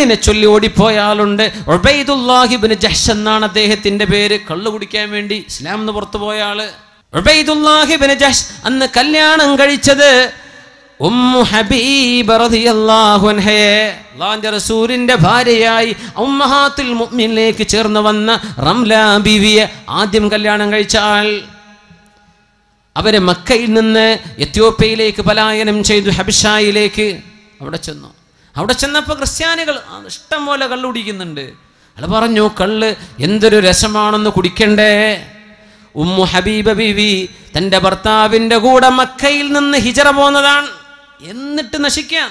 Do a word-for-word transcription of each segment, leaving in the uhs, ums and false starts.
പെണ്ണിനെ ചൊല്ലി ഓടിപ്പോയ ആളുണ്ട്. ഉബൈദുല്ലാഹി ഇബ്നു ജഹ്ഷ് എന്നാണ് അദ്ദേഹത്തിന്റെ പേര്. കള്ളു കുടിക്കാൻ വേണ്ടി ഇസ്ലാം നിന്ന് പുറത്തു പോയ ആള് ഉബൈദുല്ലാഹി ഇബ്നു ജഹ്ഷ്. അന്ന് കല്യാണം കഴിച്ചത് ഉമ്മു ഹബീബ റളിയല്ലാഹു അൻഹയെ, അല്ലാഹുവിന്റെ റസൂലിന്റെ ഭാര്യയായി ഉമ്മഹാത്തുൽ മുഅ്മിനിലേക്ക് ചേർന്ന് വന്ന റംല ബീവിയെ ആദ്യം കല്യാണം കഴിച്ച ആൾ. അവരെ മക്കയിൽ നിന്ന് എത്യോപ്യയിലേക്ക് പലായനം ചെയ്തു, ഹബിഷായിലേക്ക്. അവിടെ ചെന്നു. അവിടെ ചെന്നപ്പോൾ ക്രിസ്ത്യാനികൾ ഇഷ്ടം പോലെ കള്ളു കുടിക്കുന്നുണ്ട്. അയാൾ പറഞ്ഞു, കള്ള് എന്തൊരു രസമാണെന്ന് കുടിക്കണ്ടേ. ഉമ്മു ഹബീബ ബീവി തൻ്റെ ഭർത്താവിൻ്റെ കൂടെ മക്കയിൽ നിന്ന് ഹിജറ പോന്നതാണ്, എന്നിട്ട് നശിക്കാൻ.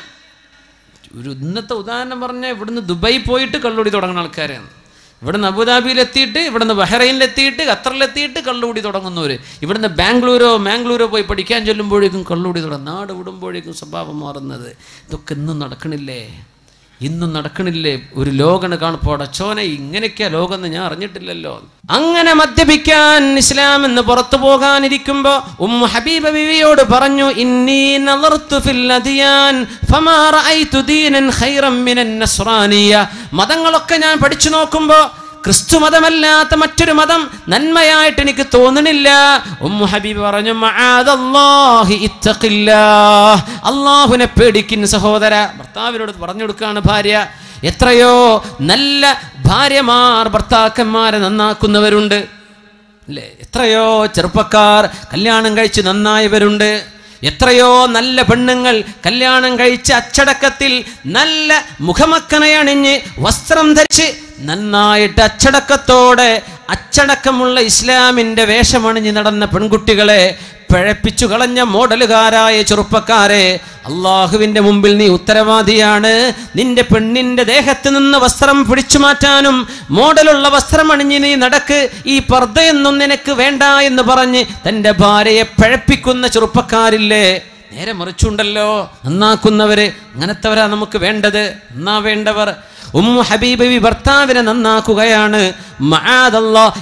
ഒരു ഇന്നത്തെ ഉദാഹരണം പറഞ്ഞാൽ ഇവിടുന്ന് ദുബായി പോയിട്ട് കള്ളുകൂടി തുടങ്ങുന്ന ആൾക്കാരാണ്. ഇവിടുന്ന് അബുദാബിയിലെത്തിയിട്ട്, ഇവിടുന്ന് ബഹ്റൈനിലെത്തിയിട്ട്, ഖത്തറിലെത്തിയിട്ട് കള്ളുകൂടി തുടങ്ങുന്നവർ. ഇവിടുന്ന് ബാംഗ്ലൂരോ മാംഗ്ലൂരോ പോയി പഠിക്കാൻ ചൊല്ലുമ്പോഴേക്കും കള്ളുകൂടി തുടങ്ങും. നാട് വിടുമ്പോഴേക്കും സ്വഭാവം മാറുന്നത്. ഇതൊക്കെ ഇന്നും നടക്കണില്ലേ? ഇന്നും നടക്കണില്ലേ? ഒരു ലോകണ് കാണപ്പോൾ അടച്ചോനെ ഇങ്ങനെയൊക്കെയാ ലോകം എന്ന് ഞാൻ അറിഞ്ഞിട്ടില്ലല്ലോ. അങ്ങനെ മദ്യപിക്കാൻ ഇസ്ലാം എന്ന് പുറത്തു പോകാനിരിക്കുമ്പോ ഉമ്മു ഹബീബ ബിവിയോട് പറഞ്ഞു, ഇന്നി നളർതു ഫിൽ അദിയാൻ ഫമാ റഅയ്തു ദീനൻ ഖൈറൻ മിനൻ നസ്റാനിയ. മതങ്ങളൊക്കെ ഞാൻ പഠിച്ചു നോക്കുമ്പോ ക്രിസ്തു മതമല്ലാത്ത മറ്റൊരു മതം നന്മയായിട്ട് എനിക്ക് തോന്നുന്നില്ല. ഉമ്മു ഹബീബ് പറഞ്ഞു, മആദല്ലാഹി ഇത്തഖില്ലാഹ്, അല്ലാഹുവിനെ പേടിക്കിൻ സഹോദര. ഭർത്താവിനോട് പറഞ്ഞു കൊടുക്കുകയാണ് ഭാര്യ. എത്രയോ നല്ല ഭാര്യമാർ ഭർത്താക്കന്മാരെ നന്നാക്കുന്നവരുണ്ട് അല്ലേ? എത്രയോ ചെറുപ്പക്കാർ കല്യാണം കഴിച്ച് നന്നായവരുണ്ട്. എത്രയോ നല്ല പെണ്ണുങ്ങൾ കല്യാണം കഴിച്ച് അച്ചടക്കത്തിൽ നല്ല മുഖമക്കനയണിഞ്ഞ് വസ്ത്രം ധരിച്ച് നന്നായിട്ട് അച്ചടക്കത്തോടെ അച്ചടക്കമുള്ള ഇസ്ലാമിൻ്റെ വേഷമണിഞ്ഞ് നടന്ന പെൺകുട്ടികളെ പിഴപ്പിച്ചു കളഞ്ഞ മോഡലുകാരായ ചെറുപ്പക്കാരെ, അള്ളാഹുവിൻ്റെ മുമ്പിൽ നീ ഉത്തരവാദിയാണ്. നിന്റെ പെണ്ണിൻ്റെ ദേഹത്ത് നിന്ന് വസ്ത്രം പിടിച്ചു മാറ്റാനും മോഡലുള്ള വസ്ത്രം അണിഞ്ഞ് നീ നടക്ക്, ഈ പർദ്ദയൊന്നും നിനക്ക് വേണ്ട എന്ന് പറഞ്ഞ് തൻ്റെ ഭാര്യയെ പിഴപ്പിക്കുന്ന ചെറുപ്പക്കാരില്ലേ? നേരെ മറിച്ചുണ്ടല്ലോ, നന്നാക്കുന്നവര്. അങ്ങനത്തെവരാ നമുക്ക് വേണ്ടത്, നന്നാ വേണ്ടവർ. ഉമ്മു ഹബീബ ഭർത്താവിനെ നന്നാക്കുകയാണ്. മആദല്ലാഹ്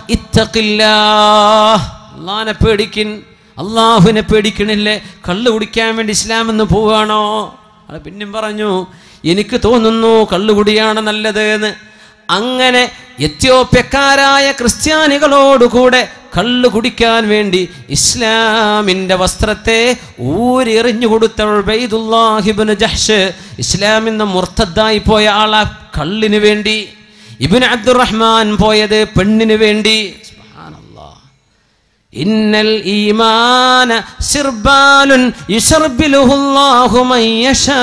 ഇത്തഖില്ലാഹ്, അല്ലാഹുവിനെ പേടിക്കിൻ. അള്ളാഹുവിനെ പേടിക്കണില്ലേ? കള്ളു കുടിക്കാൻ വേണ്ടി ഇസ്ലാം എന്ന് പോവുകയാണോ? അത് പിന്നെയും പറഞ്ഞു, എനിക്ക് തോന്നുന്നു കള്ളുകുടിയാണ് നല്ലത് എന്ന്. അങ്ങനെ എത്യോപ്യക്കാരായ ക്രിസ്ത്യാനികളോടുകൂടെ കള്ളു കുടിക്കാൻ വേണ്ടി ഇസ്ലാമിൻ്റെ വസ്ത്രത്തെ ഊരെറിഞ്ഞു കൊടുത്ത ഉബൈദുല്ലാഹി ഇബ്നു ജഹ്ഷ് ഇസ്ലാമിൽ നിന്ന് മുർത്തദ്ദായി പോയ ആളാ കള്ളിന് വേണ്ടി. ഇബ്നു അബ്ദുറഹ്മാൻ പോയത് പെണ്ണിന് വേണ്ടി. ഇന്നൽ ഈമാന സിർബാലുൻ യുശർബിലുഹുല്ലാഹു മൻ യശാ.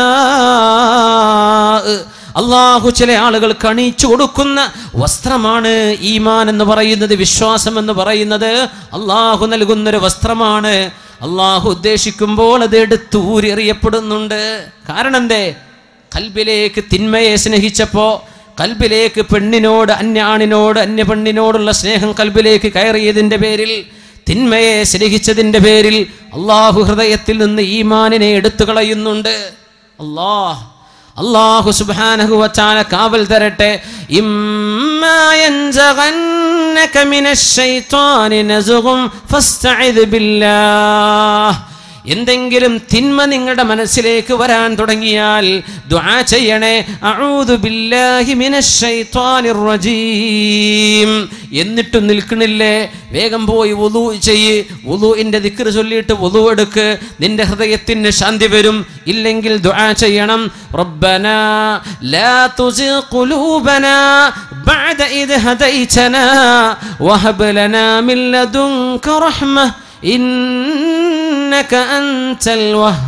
അള്ളാഹു ചില ആളുകൾ കണിച്ചു കൊടുക്കുന്ന വസ്ത്രമാണ് ഈമാൻ എന്ന് പറയുന്നത്, വിശ്വാസം എന്ന് പറയുന്നത് അള്ളാഹു നൽകുന്നൊരു വസ്ത്രമാണ്. അള്ളാഹു ഉദ്ദേശിക്കുമ്പോൾ അത് എടുത്ത് ഊരെറിയപ്പെടുന്നുണ്ട്. കാരണം എന്തേ? കൽബിലേക്ക് തിന്മയെ സ്നേഹിച്ചപ്പോൾ, കൽബിലേക്ക് പെണ്ണിനോട്, അന്യ ആണിനോട്, അന്യ പെണ്ണിനോടുള്ള സ്നേഹം കൽബിലേക്ക് കയറിയതിൻ്റെ പേരിൽ, തിന്മയെ സ്നേഹിച്ചതിൻ്റെ പേരിൽ അള്ളാഹു ഹൃദയത്തിൽ നിന്ന് ഈമാനിനെ എടുത്തു കളയുന്നുണ്ട്. അല്ലാഹ് അല്ലാഹു സുബ്ഹാനഹു വ തആല കാവൽ തരട്ടെ. ഇമ്മാ യൻസഗന്നക മിനശ് ശൈത്വാനി നസ്ഗും ഫസ്തഇദ് ബില്ലാഹ്. എന്തെങ്കിലും തിന്മ നിങ്ങളുടെ മനസ്സിലേക്ക് വരാൻ തുടങ്ങിയാൽ ദുആ ചെയ്യണേ, അഊദു ബില്ലാഹി മിനശ് ശൈത്വാനിർ റജീം. എന്നിട്ടും നിൽക്കണില്ലേ? വേഗം പോയി വുളൂ ചെയ്യ്. വുളൂഇന്റെ ദിക്ർ ചൊല്ലിയിട്ട് വുളൂ എടുക്ക്, നിന്റെ ഹൃദയത്തിന് ശാന്തി വരും. ഇല്ലെങ്കിൽ ദുആ ചെയ്യണം, റബ്ബനാ ലാ തുസിഗ് ഖുലൂബനാ ബഅദ ഇദ് ഹദൈതനാ വഹബ് ലനാ മിൻ ലദുൻക റഹ്മ ഇന്നക അൻതൽ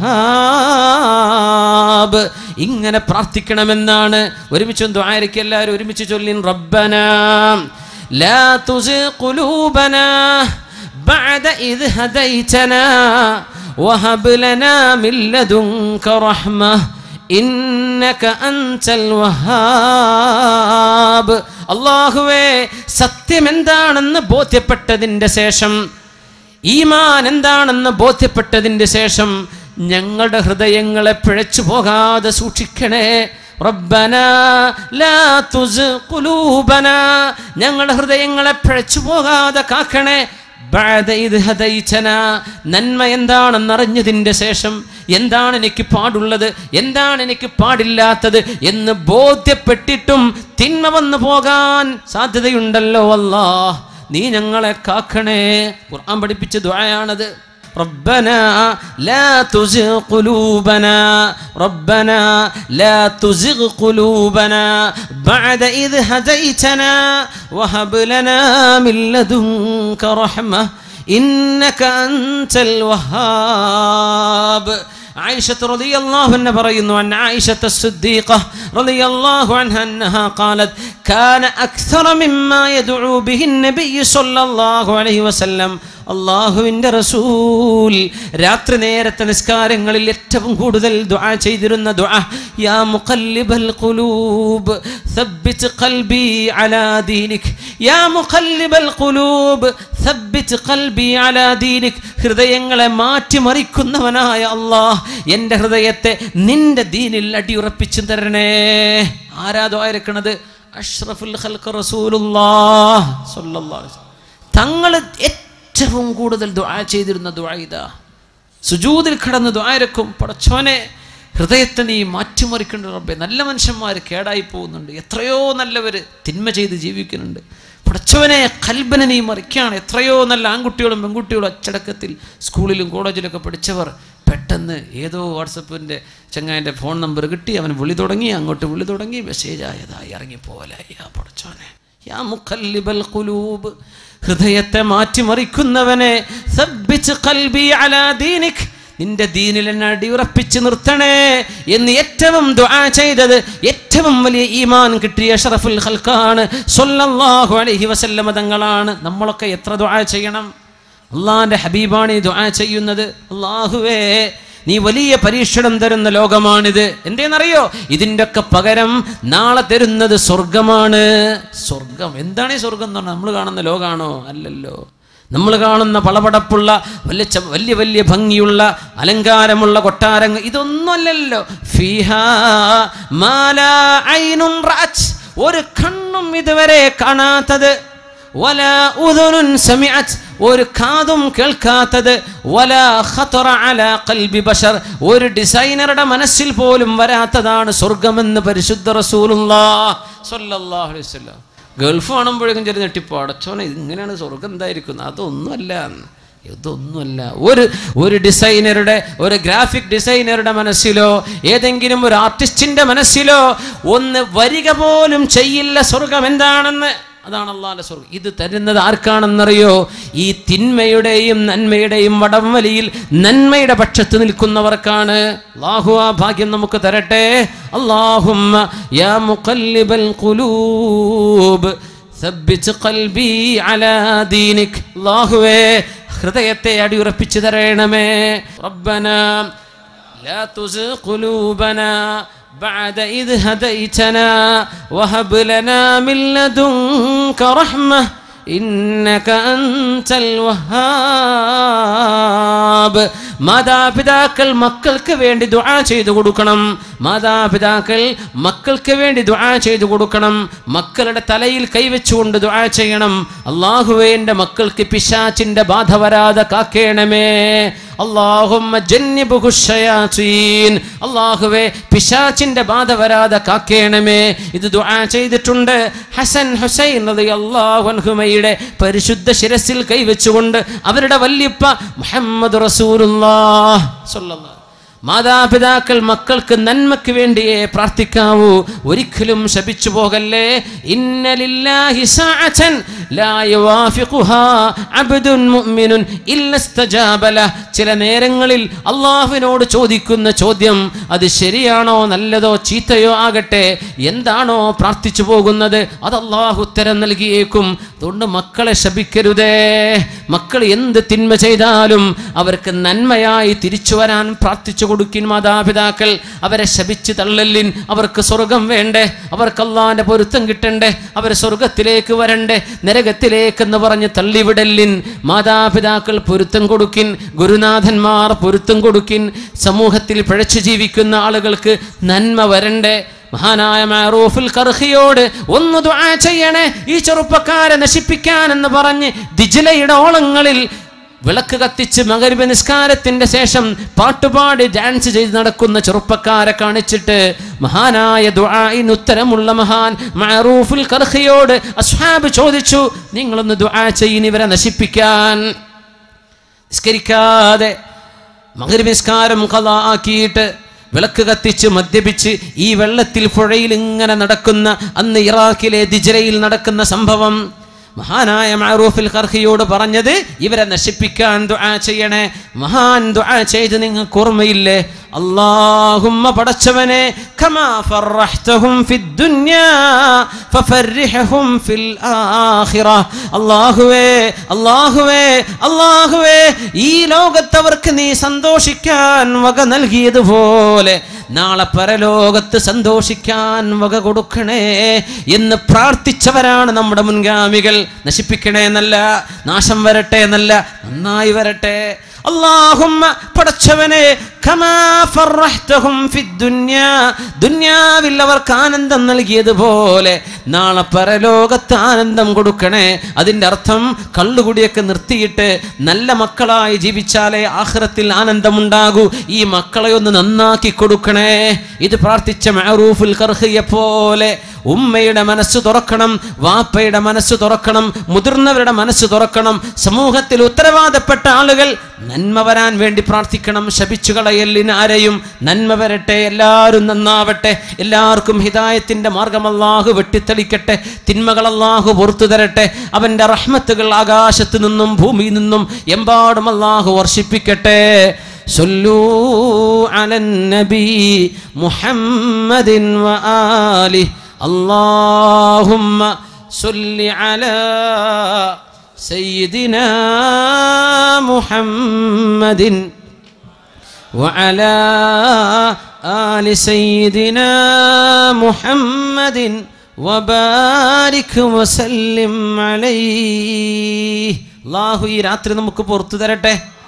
വഹാബ്. ഇങ്ങനെ പ്രാർത്ഥിക്കണമെന്നാണ്. ഒരുമിച്ച് ദുആയിരക്ക് എല്ലാവരും ഒരുമിച്ച് ചൊല്ലിൻ, റബ്ബനാ ലാ തുസിഗ് ഖുലൂബനാ ബഅദ ഇദ് ഹദൈതനാ വഹബ് ലനാ മിൻ ലദുൻക റഹ്മ ഇന്നക അൻതൽ വഹാബ്. അല്ലാഹുവേ, സത്യം എന്താണെന്ന് ബോധ്യപ്പെട്ടതിൻ്റെ ശേഷം, ഈമാൻ എന്താണെന്ന് ബോധ്യപ്പെട്ടതിൻ്റെ ശേഷം ഞങ്ങളുടെ ഹൃദയങ്ങളെ പിഴച്ചു പോകാതെ സൂക്ഷിക്കണേ. റബ്ബനാ ലാ തുസിഗ് ഖുലൂബനാ, ഞങ്ങളുടെ ഹൃദയങ്ങളെ പിഴച്ചു പോകാതെ കാക്കണേ. ബഅദ ഇദ് ഹദൈതനാ, നന്മ എന്താണെന്നറിഞ്ഞതിൻ്റെ ശേഷം എന്താണ് എനിക്ക് പാടുള്ളത്, എന്താണ് എനിക്ക് പാടില്ലാത്തത് എന്ന് ബോധ്യപ്പെട്ടിട്ടും തിന്മ വന്നു പോകാൻ സാധ്യതയുണ്ടല്ലോ അല്ലാഹ്, നീ ഞങ്ങളെ കാക്കണേ. ഖുർആൻ പഠിപ്പിച്ച ദുആയാണത്. ربنا لا تزغ قلوبنا ربنا لا تزغ قلوبنا بعد إذ هديتنا وهب لنا من لدنك رحمة إنك أنت الوهاب. عائشة رضي الله عنها പറയുന്നു عن عائشة الصديقة رضي الله عنها أنها قالت كان أكثر مما يدعو به النبي صلى الله عليه وسلم. അള്ളാഹുവിൻ്റെ റസൂൽ രാത്രി നേരത്തെ നിസ്കാരങ്ങളിൽ ഏറ്റവും കൂടുതൽ ദുആ ചെയ്തിരുന്ന ദുആ, യാ മുഖല്ലിബൽ ഖുലൂബ് സബ്ബിത് ഖൽബി അലാ ദീനിക്, യാ മുഖല്ലിബൽ ഖുലൂബ് സബ്ബിത് ഖൽബി അലാ ദീനിക്. ഹൃദയങ്ങളെ മാറ്റിമറിക്കുന്നവനായ അല്ലാഹ്, എൻ്റെ ഹൃദയത്തെ നിന്റെ ദീനിൽ അടിയുറപ്പിച്ചു തരണേ. ആരാ ദുആ ഇറക്കണത്? അഷ്റഫുൽ ഖൽഖ് റസൂലുള്ളാഹ് സ്വല്ലല്ലാഹു അലൈഹി വസല്ലം. തങ്ങൾ ഏറ്റവും കൂടുതൽ ദുആ ചെയ്തിരുന്ന ദുആ ഇതാ. സുജൂദിൽ കിടന്ന് ദുആ ഇറക്കും, പടച്ചോനെ ഹൃദയത്തെ നീ മാറ്റിമറിക്കേണ്ട റബ്ബേ. നല്ല മനുഷ്യന്മാർ കേടായി പോകുന്നുണ്ട്, എത്രയോ നല്ലവർ തിന്മ ചെയ്ത് ജീവിക്കുന്നുണ്ട്. പടച്ചവനെ ഖൽബിനെ നീ മറിക്കുകയാണ്. എത്രയോ നല്ല ആൺകുട്ടികളും പെൺകുട്ടികളും അച്ചടക്കത്തിൽ സ്കൂളിലും കോളേജിലൊക്കെ പഠിച്ചവർ പെട്ടെന്ന് ഏതോ വാട്സപ്പിൻ്റെ ചങ്ങായിൻ്റെ ഫോൺ നമ്പർ കിട്ടി, അവൻ വിളി തുടങ്ങി, അങ്ങോട്ട് വിളി തുടങ്ങി, മെസ്സേജ് ആയതായി ഇറങ്ങിപ്പോലെ. യാ പടച്ചോനെ, യാ മുഖല്ലിബൽ ഖുലൂബ്, ഹൃദയത്തെ മാറ്റിമറിക്കുന്നവനെ, സബ്ബിത് ഖൽബി അലാ ദീനിക്, നിന്റെ ദീനിൽ എന്നെ അടിയുറപ്പിച്ച് നിർത്തണേ എന്ന് ഏറ്റവും ദുആ ചെയ്തത്, ഏറ്റവും വലിയ ഈമാൻ കിട്ടിയ അഷ്റഫുൽ ഖൽഖാണ് സ്വല്ലല്ലാഹു അലൈഹി വസല്ലം തങ്ങളാണ്. നമ്മളൊക്കെ എത്ര ദുആ ചെയ്യണം? അള്ളാഹിൻ്റെ ഹബീബാണ് ഈ ദുആ ചെയ്യുന്നത്. അല്ലാഹുവേ, നീ വലിയ പരീക്ഷണം തരുന്ന ലോകമാണിത്. എന്തേന്നറിയോ? ഇതിൻ്റെ ഒക്കെ പകരം നാളെ തരുന്നത് സ്വർഗമാണ്. സ്വർഗം എന്താണ്? ഈ സ്വർഗം എന്ന് പറഞ്ഞാൽ നമ്മൾ കാണുന്ന ലോകമാണോ? അല്ലല്ലോ. നമ്മൾ കാണുന്ന പളപടപ്പുള്ള വലിയ വലിയ വലിയ ഭംഗിയുള്ള അലങ്കാരമുള്ള കൊട്ടാരങ്ങൾ ഇതൊന്നുമല്ലല്ലോ. ഫീഹാ മാ ലാ ഐനുൻ റഅത്, ഒരു കണ്ണും ഇതുവരെ കാണാത്തത്, വലാ ഉദുനുൻ സമിഅത്, ഒരു കാതും കേൾക്കാത്തത്, വലാ ഖതറ അലാ ഖൽബി ബശർ, ഒരു ഡിസൈനറുടെ മനസ്സിൽ പോലും വരാത്തതാണ് സ്വർഗമെന്ന് പരിശുദ്ധ റസൂലുള്ളാഹ് സ്വല്ലല്ലാഹു അലൈഹി വസല്ലം. ഗൾഫ് കാണുമ്പോഴേക്കും ചെറിയ നെട്ടിപ്പോ, അടച്ചോനെ ഇങ്ങനെയാണ് സ്വർഗം എന്തായിരിക്കുന്നത്? അതൊന്നുമല്ല, ഇതൊന്നുമല്ല. ഒരു ഒരു ഡിസൈനറുടെ, ഒരു ഗ്രാഫിക് ഡിസൈനറുടെ മനസ്സിലോ ഏതെങ്കിലും ഒരു ആർട്ടിസ്റ്റിന്റെ മനസ്സിലോ ഒന്ന് വരിക പോലും ചെയ്യില്ല സ്വർഗം എന്താണെന്ന്. അതാണ് അല്ലാഹുവിന്റെ സ്വർഗം. ഇത് തരുന്നത് ആർക്കാണെന്നറിയോ? ഈ തിന്മയുടെയും നന്മയുടെയും വടംവലിയിൽ നന്മയുടെ പക്ഷത്ത് നിൽക്കുന്നവർക്കാണ്. അല്ലാഹു ആ ഭാഗ്യം നമുക്ക് തരട്ടെ. അല്ലാഹുമ്മ യാ മുഖല്ലിബൽ ഖുലൂബ് സബ്ബിത് ഖൽബി അലാ ദീനിക്. അല്ലാഹുവേ, ഹൃദയത്തെ അടിയുറപ്പിച്ചു തരണമേ. റബ്ബനാ ലാ തുസിഗ് ഖുലൂബനാ بعد إذ هديتنا وهب لنا من لدنك رحمة إنك أنت الوهاب. മാതാപിതാക്കൾ മക്കൾക്ക് വേണ്ടി ദുആ ചെയ്തു കൊടുക്കണം. മാതാപിതാക്കൾ മക്കൾക്ക് വേണ്ടി ദുആ ചെയ്തു കൊടുക്കണം. മക്കളുടെ തലയിൽ കൈവച്ചുകൊണ്ട് ദുആ ചെയ്യണം. അല്ലാഹുവേ, എൻ്റെ മക്കൾക്ക് പിശാചിന്റെ ബാധ വരാതെ കാക്കേണമേ. അല്ലാഹുമ്മ ജന്നിബ്ഹു ശയാതീൻ. അല്ലാഹുവേ, പിശാചിന്റെ ബാധ വരാതെ കാക്കേണമേ. ഇത് ദുആ ചെയ്തിട്ടുണ്ട്. ഹസൻ ഹുസൈൻ റളിയല്ലാഹു അൻഹുമയുടെ പരിശുദ്ധ ശിരസിൽ കൈവച്ചുകൊണ്ട് അവരുടെ വല്യപ്പ മുഹമ്മദ് റസൂലുള്ളാഹ് സ്വല്ലല്ലാഹു. മാതാപിതാക്കൾ മക്കൾക്ക് നന്മയ്ക്ക് വേണ്ടിയേ പ്രാർത്ഥിക്കാവൂ, ഒരിക്കലും ശപിച്ചു പോകല്ലേ. ഇന്ന ലില്ലാഹി സഅതൻ ലാ യുവാഫിഖുഹാ അബ്ദുൻ മുഅ്മിനുൻ ഇല്ല ഇസ്തജാബ ലഹ്. ചില നേരങ്ങളിൽ അല്ലാഹുവിനോട് ചോദിക്കുന്ന ചോദ്യം അത് ശരിയാണോ നല്ലതോ ചീത്തയോ ആകട്ടെ, എന്താണോ പ്രാർത്ഥിച്ചു പോകുന്നത് അത് അല്ലാഹു ഉത്തരം നൽകിയേക്കും. അതുകൊണ്ട് മക്കളെ ശപിക്കരുതേ. മക്കൾ എന്ത് തിന്മ ചെയ്താലും അവർക്ക് നന്മയായി തിരിച്ചു വരാൻ പ്രാർത്ഥിച്ചു കൊടുക്കിൻ മാതാപിതാക്കൾ. അവരെ ശപിച്ച് തള്ളലിൻ. അവർക്ക് സ്വർഗം വേണ്ടേ? അവർക്ക് അല്ലാഹുവിന്റെ പൊരുത്തം കിട്ടണ്ടേ? അവർ സ്വർഗത്തിലേക്ക് വരണ്ടേ? നരകത്തിലേക്കെന്ന് പറഞ്ഞ് തള്ളിവിടലിൻ. മാതാപിതാക്കൾ പൊരുത്തം കൊടുക്കിൻ. ഗുരുനാഥന്മാർ പൊരുത്തം കൊടുക്കിൻ. സമൂഹത്തിൽ പിഴച്ചു ജീവിക്കുന്ന ആളുകൾക്ക് നന്മ വരണ്ടേ? മഹാനായ മഅറൂഫുൽ ഖർഖിയോട് ഒന്ന് ദുആ ചെയ്യണേ ഈ ചെറുപ്പക്കാരെ നശിപ്പിക്കാൻ എന്ന് പറഞ്ഞ് ദിജ്ലയുടെ ഓളങ്ങളിൽ വിളക്ക് കത്തിച്ച് മഗ്‌രിബ് നിസ്കാരത്തിന്റെ ശേഷം പാട്ടുപാടി ഡാൻസ് ചെയ്ത് നടക്കുന്ന ചെറുപ്പക്കാരെ കാണിച്ചിട്ട് മഹാനായ ദുആഇന് ഉത്തരമുള്ള മഹാൻ മഅറൂഫുൽ ഖർഖിയോട് അസ്ഹാബ് ചോദിച്ചു, നിങ്ങളൊന്ന് ദുആ ചെയ്യുന്ന ഇവരെ നശിപ്പിക്കാൻ. നിസ്കരിക്കാതെ മഗ്‌രിബ് നിസ്കാരം ഖളാ ആക്കിയിട്ട് വിളക്ക് കത്തിച്ച് മദ്യപിച്ച് ഈ വെള്ളത്തിൽ പുഴയിൽ ഇങ്ങനെ നടക്കുന്ന അന്ന് ഇറാഖിലെ ദിജ്ലയിൽ നടക്കുന്ന സംഭവം മഹാനായ മഅറൂഫുൽ ഖർഖിയോട് പറഞ്ഞത് ഇവരെ നശിപ്പിക്കാൻ ദുആ ചെയ്യണേ. മഹാൻ ദുആ ചെയ്ത് നിങ്ങൾക്ക് ഓർമ്മയില്ലേ? അല്ലാഹുമ്മ പടച്ചവനെ കമാ ഫർറഹ്തഹും ഫിദ്ദുനിയാ ഫഫർരിഹും ഫിൽ ആഖിറ. അല്ലാഹുവേ അല്ലാഹുവേ അല്ലാഹുവേ ഈ ലോകത്തവർക്ക് നീ സന്തോഷിക്കാൻ വക നൽകിയതുപോലെ നാളെ പരലോകത്ത് സന്തോഷിക്കാൻ വക കൊടുക്കണേ എന്ന് പ്രാർത്ഥിച്ചവരാണ് നമ്മുടെ മുൻഗാമികൾ. നശിപ്പിക്കണേ എന്നല്ല, നാശം വരട്ടെ എന്നല്ല, നന്നായി വരട്ടെ. അല്ലാഹുമ്മ പടച്ചവനെ കമാ ഫർറഹ്തഹും ഫിദ്ദുനിയാ ദുനിയാവിൽ അവർക്ക് ആനന്ദം നൽകിയതുപോലെ നാളെ പരലോകത്ത് ആനന്ദം കൊടുക്കണേ. അതിൻ്റെ അർത്ഥം കള്ളുകുടിയൊക്കെ നിർത്തിയിട്ട് നല്ല മക്കളായി ജീവിച്ചാലേ ആഖിറത്തിൽ ആനന്ദമുണ്ടാകൂ. ഈ മക്കളെ ഒന്ന് നന്നാക്കി കൊടുക്കണേ. ഇത് പ്രാർത്ഥിച്ച മഅറൂഫുൽ ഖർഖിയെ പോലെ ഉമ്മയുടെ മനസ്സ് തുറക്കണം, വാപ്പയുടെ മനസ്സ് തുറക്കണം, മുതിർന്നവരുടെ മനസ്സ് തുറക്കണം. സമൂഹത്തിൽ ഉത്തരവാദപ്പെട്ട ആളുകൾ നന്മ വരാൻ വേണ്ടി പ്രാർത്ഥിക്കണം. ശപിച്ചു കളയലിന് ആരെയും നന്മ വരട്ടെ, എല്ലാവരും നന്നാവട്ടെ, എല്ലാവർക്കും ഹിദായത്തിന്റെ മാർഗം അല്ലാഹു വെട്ടിത്തെളിക്കട്ടെ, തിന്മകൾ അല്ലാഹു പുറത്തു തരട്ടെ, അവന്റെ റഹ്മത്തുകൾ ആകാശത്ത് നിന്നും ഭൂമിയിൽ നിന്നും എമ്പാടും അല്ലാഹു വർഷിപ്പിക്കട്ടെ. സല്ലൂ അലൻ നബി മുഹമ്മദിൻ വആലിഹി اللهم صل على سيدنا محمد وعلى آل سيدنا محمد وبارك وسلم عليه. الله ഈ രാത്രി നമുക്ക് പുറത്തു തരട്ടെ.